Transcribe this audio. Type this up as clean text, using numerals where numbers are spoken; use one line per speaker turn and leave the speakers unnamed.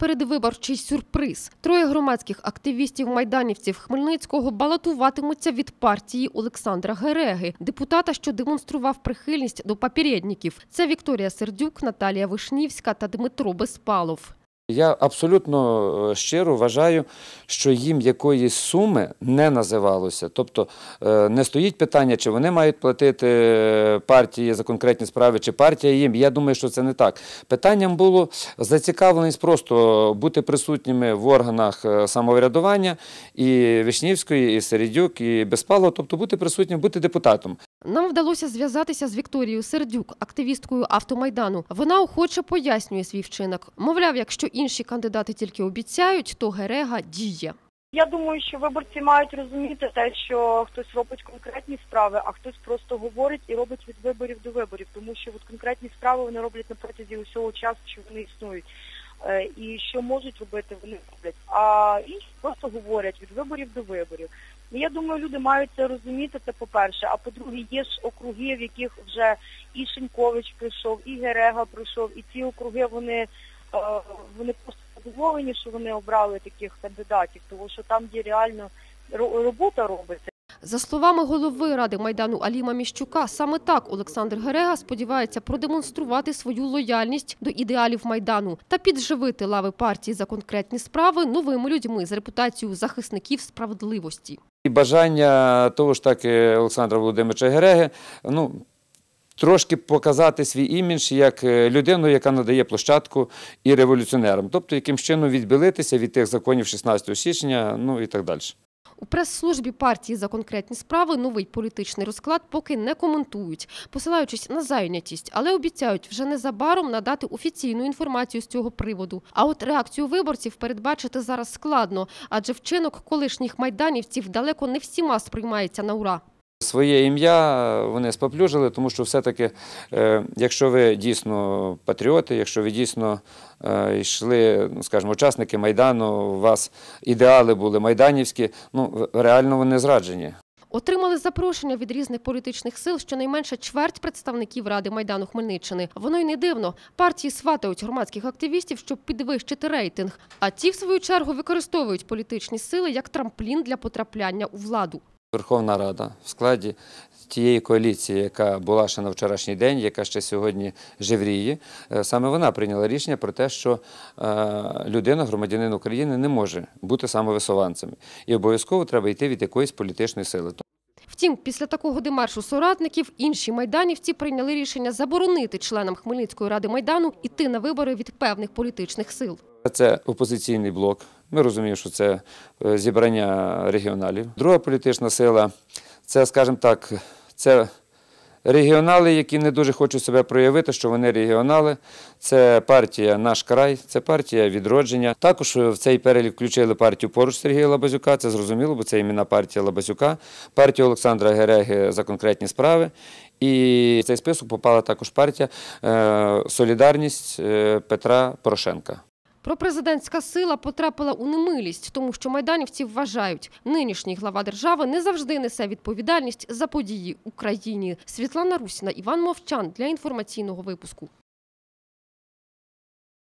передвиборчий сюрприз. Троє громадських активістів-майданівців Хмельницького балотуватимуться від партії Олександра Гереги, депутата, що демонстрував прихильність до попередників. Це Вікторія Сердюк, Наталія Вишнівська та Дмитро Безпалов.
Я абсолютно щиро вважаю, що їм якоїсь суми не називалося. Тобто не стоїть питання, чи вони мають платити партії за конкретні справи, чи партія їм. Я думаю, що це не так. Питанням було зацікавленість просто бути присутніми в органах самоврядування і Вишнівської, і Середюк, і Безпалова, тобто бути присутнім, бути депутатом.
Нам вдалося зв'язатися з Вікторією Сердюк, активісткою Автомайдану. Вона охоче пояснює свій вчинок. Мовляв, якщо інші кандидати тільки обіцяють, то Герега діє.
Я думаю, що виборці мають розуміти те, що хтось робить конкретні справи, а хтось просто говорить і робить від виборів до виборів. Тому що конкретні справи вони роблять на протязі усього часу, що вони існують. І що можуть робити, вони роблять. А інші просто говорять від виборів до виборів. І я думаю, люди мають це розуміти, це по-перше. А по-друге, є ж округи, в яких вже і Шинькович прийшов, і Герега прийшов, і ці округи, вони просто задоволені, що вони обрали таких кандидатів, тому що там, де реально робота робиться.
За словами голови Ради Майдану Аліма Міщука, саме так Олександр Герега сподівається продемонструвати свою лояльність до ідеалів Майдану та підживити лави партії за конкретні справи новими людьми з репутацією захисників справедливості.
І бажання того ж таки Олександра Володимировича Гереги, трошки показати свій імідж як людину, яка надає площадку і революціонерам. Тобто, яким чином відбілитися від тих законів 16 січня, і так далі.
У прес-службі партії за конкретні справи новий політичний розклад поки не коментують, посилаючись на зайнятість, але обіцяють вже незабаром надати офіційну інформацію з цього приводу. А от реакцію виборців передбачити зараз складно, адже вчинок колишніх майданівців далеко не всіма сприймається на ура.
Своє ім'я вони споплюжили, тому що все-таки, якщо ви дійсно патріоти, якщо ви дійсно йшли, скажімо, учасники Майдану, у вас ідеали були майданівські, реально вони зраджені.
Отримали запрошення від різних політичних сил щонайменше чверть представників Ради Майдану Хмельниччини. Воно й не дивно. Партії сватають громадських активістів, щоб підвищити рейтинг. А ті, в свою чергу, використовують політичні сили як трамплін для потрапляння у владу.
Верховна Рада в складі тієї коаліції, яка була ще на вчорашній день, яка ще сьогодні жевріє, саме вона прийняла рішення про те, що людина, громадянин України, не може бути самовисуванцем. І обов'язково треба йти від якоїсь політичної сили.
Втім, після такого демаршу соратників інші майданівці прийняли рішення заборонити членам Хмельницької ради Майдану йти на вибори від певних політичних сил.
Це опозиційний блок. Ми розуміємо, що це зібрання регіоналів. Друга політична сила – це, скажімо так, це регіонали, які не дуже хочуть себе проявити, що вони регіонали. Це партія «Наш край», це партія «Відродження». Також в цей перелік включили партію поруч Сергія Лабазюка, це зрозуміло, бо це імена партія Лабазюка, партію Олександра Гереги за конкретні справи. І в цей список попала також партія «Солідарність» Петра Порошенка.
Пропрезидентська сила потрапила у немилість, тому що майданівці вважають, нинішній глава держави не завжди несе відповідальність за події в Україні. Світлана Русіна, Іван Мовчан для інформаційного випуску.